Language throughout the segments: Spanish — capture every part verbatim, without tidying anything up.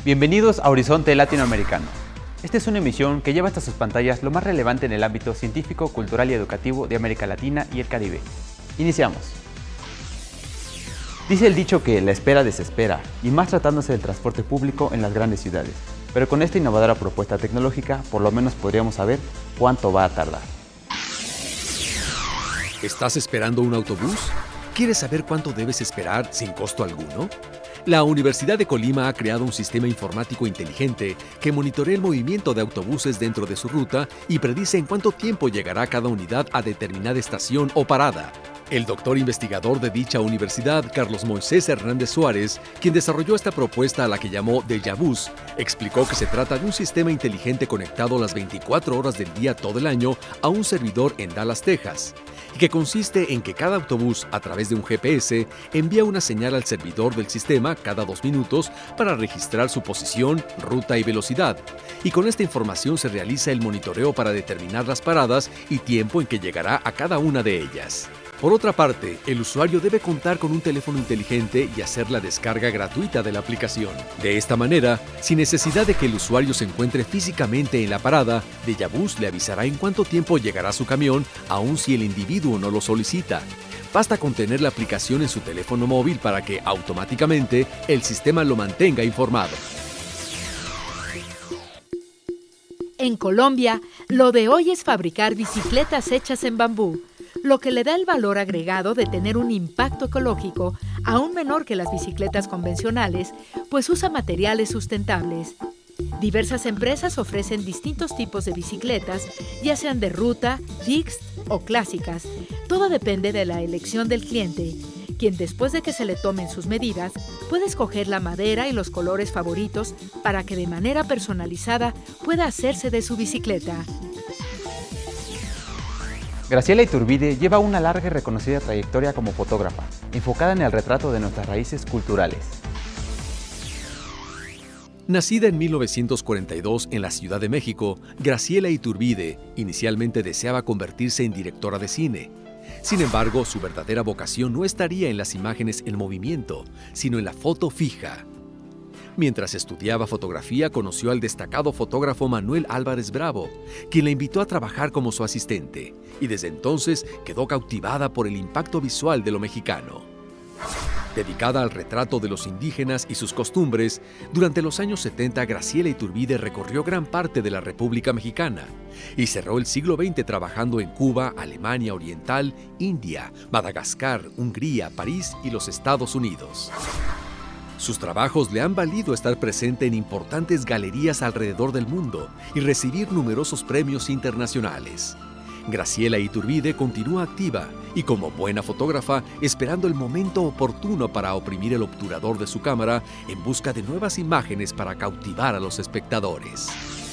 Bienvenidos a Horizonte Latinoamericano. Esta es una emisión que lleva hasta sus pantallas lo más relevante en el ámbito científico, cultural y educativo de América Latina y el Caribe. Iniciamos. Dice el dicho que la espera desespera, y más tratándose del transporte público en las grandes ciudades. Pero con esta innovadora propuesta tecnológica, por lo menos podríamos saber cuánto va a tardar. ¿Estás esperando un autobús? ¿Quieres saber cuánto debes esperar sin costo alguno? La Universidad de Colima ha creado un sistema informático inteligente que monitorea el movimiento de autobuses dentro de su ruta y predice en cuánto tiempo llegará cada unidad a determinada estación o parada. El doctor investigador de dicha universidad, Carlos Moisés Hernández Suárez, quien desarrolló esta propuesta a la que llamó Déjà Vus, explicó que se trata de un sistema inteligente conectado las veinticuatro horas del día todo el año a un servidor en Dallas, Texas, y que consiste en que cada autobús, a través de un G P S, envía una señal al servidor del sistema cada dos minutos para registrar su posición, ruta y velocidad. Y con esta información se realiza el monitoreo para determinar las paradas y tiempo en que llegará a cada una de ellas. Por otra parte, el usuario debe contar con un teléfono inteligente y hacer la descarga gratuita de la aplicación. De esta manera, sin necesidad de que el usuario se encuentre físicamente en la parada, Déjà Vus le avisará en cuánto tiempo llegará su camión, aun si el individuo no lo solicita. Basta con tener la aplicación en su teléfono móvil para que, automáticamente, el sistema lo mantenga informado. En Colombia, lo de hoy es fabricar bicicletas hechas en bambú, lo que le da el valor agregado de tener un impacto ecológico aún menor que las bicicletas convencionales, pues usa materiales sustentables. Diversas empresas ofrecen distintos tipos de bicicletas, ya sean de ruta, fixed o clásicas. Todo depende de la elección del cliente, quien después de que se le tomen sus medidas, puede escoger la madera y los colores favoritos para que de manera personalizada pueda hacerse de su bicicleta. Graciela Iturbide lleva una larga y reconocida trayectoria como fotógrafa, enfocada en el retrato de nuestras raíces culturales. Nacida en mil novecientos cuarenta y dos en la Ciudad de México, Graciela Iturbide inicialmente deseaba convertirse en directora de cine. Sin embargo, su verdadera vocación no estaría en las imágenes en movimiento, sino en la foto fija. Mientras estudiaba fotografía, conoció al destacado fotógrafo Manuel Álvarez Bravo, quien la invitó a trabajar como su asistente, y desde entonces quedó cautivada por el impacto visual de lo mexicano. Dedicada al retrato de los indígenas y sus costumbres, durante los años setenta Graciela Iturbide recorrió gran parte de la República Mexicana y cerró el siglo veinte trabajando en Cuba, Alemania Oriental, India, Madagascar, Hungría, París y los Estados Unidos. Sus trabajos le han valido estar presente en importantes galerías alrededor del mundo y recibir numerosos premios internacionales. Graciela Iturbide continúa activa y como buena fotógrafa esperando el momento oportuno para oprimir el obturador de su cámara en busca de nuevas imágenes para cautivar a los espectadores.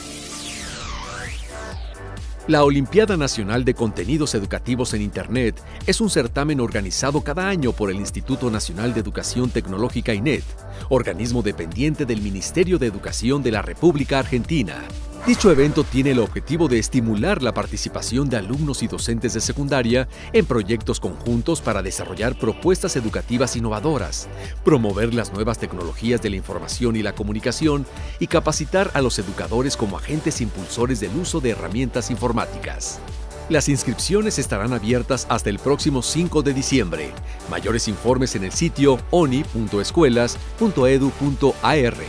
La Olimpiada Nacional de Contenidos Educativos en Internet es un certamen organizado cada año por el Instituto Nacional de Educación Tecnológica I N E T, organismo dependiente del Ministerio de Educación de la República Argentina. Dicho evento tiene el objetivo de estimular la participación de alumnos y docentes de secundaria en proyectos conjuntos para desarrollar propuestas educativas innovadoras, promover las nuevas tecnologías de la información y la comunicación y capacitar a los educadores como agentes impulsores del uso de herramientas informáticas. Las inscripciones estarán abiertas hasta el próximo cinco de diciembre. Mayores informes en el sitio oni punto escuelas punto edu punto a r.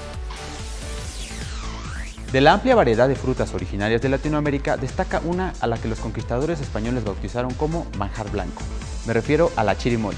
De la amplia variedad de frutas originarias de Latinoamérica, destaca una a la que los conquistadores españoles bautizaron como manjar blanco. Me refiero a la chirimoya.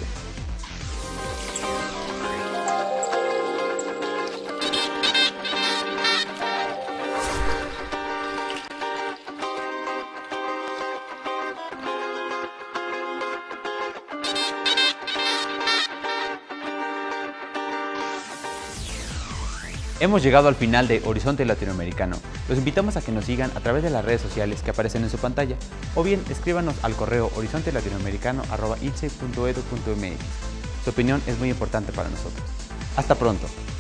Hemos llegado al final de Horizonte Latinoamericano. Los invitamos a que nos sigan a través de las redes sociales que aparecen en su pantalla o bien escríbanos al correo horizonte latinoamericano arroba i n s e punto edu punto m x. Su opinión es muy importante para nosotros. Hasta pronto.